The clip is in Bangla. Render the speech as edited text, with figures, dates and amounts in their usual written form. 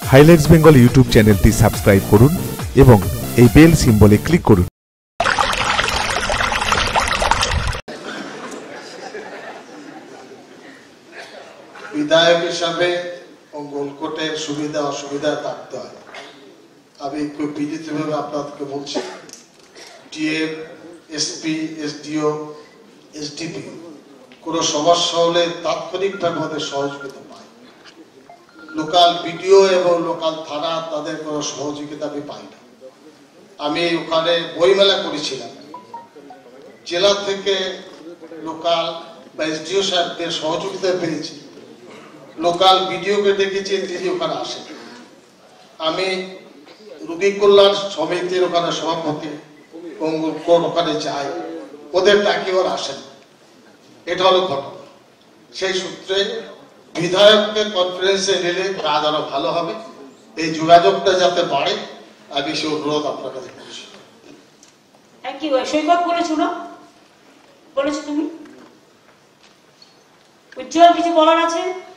হাইলাইটস বেঙ্গল ইউটিউব চ্যানেলটি সাবস্ক্রাইব করুন এবং এই বেল সিম্বলে ক্লিক করুন। বিধায়ক হিসাবে গোলকোটের সুবিধা অসুবিধা থাকতে হয়। আমি খুব বিনীতভাবে আপনাদেরকে বলছি, ডিএম, এসপি, এসডিও, এসডিপি কোনো সমস্যা হলে তাৎক্ষণিকভাবে আমাদের সহযোগিতা পাই। লোকাল বিডিও এবং লোকাল থানা তাদের কোনো সহযোগিতা আমি পাই না। আমি ওখানে বইমেলা করেছিলাম, জেলা থেকে লোকাল বা এসডিও সাহেবদের সহযোগিতা পেয়েছি, লোকাল বিডিওকে ডেকেছি, তিনি ওখানে আসেন। আমি রোগী কল্যাণ সমিতির ওখানে সভাপতি ওখানে যাই, ওদের ডাকি ওরা আসেন। এটা হলো ঘটনা। সেই সূত্রে বিধায়ককে কনফারেন্সে নিলে কাজ আরো ভালো হবে, এই যোগাযোগটা যাতে বাড়ে আমি সে অনুরোধ আপনার কাছে করছি। সৈকত বলেছো না, বলেছো তুমি? উজ্জ্বল কিছু বলার আছে?